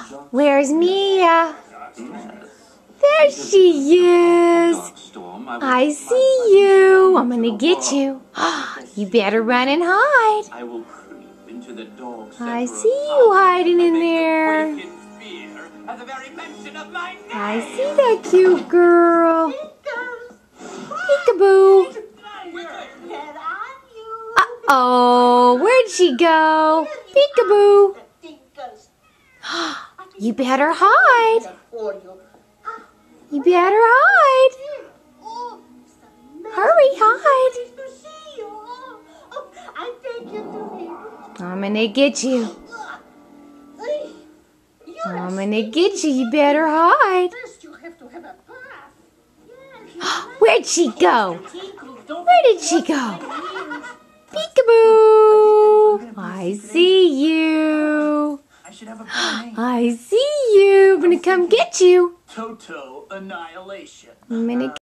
Where's Mia? There she is. I see you. I'm gonna get you. You better run and hide. I see you hiding in there. I see that cute girl. Peekaboo. Uh-oh, where'd she go? Peekaboo. You better hide. You better hide. Hurry, hide. I'm gonna get you. I'm gonna get you. You better hide. Where'd she go? Where did she go? Peekaboo. I see you. I see you. I'm gonna come get you. Total annihilation. I'm gonna